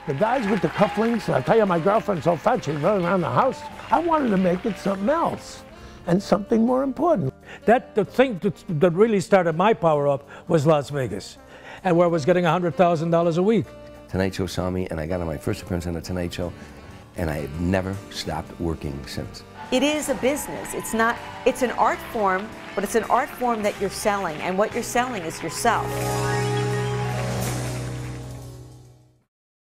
The guys with the cufflinks, I tell you, my girlfriend's so fat she's running around the house. I wanted to make it something else and something more important. The thing that really started my power up was Las Vegas, and where I was getting $100,000 a week. Tonight Show saw me, and I got on my first appearance on the Tonight Show, and I have never stopped working since. It is a business. It's not, it's an art form, but it's an art form that you're selling, and what you're selling is yourself.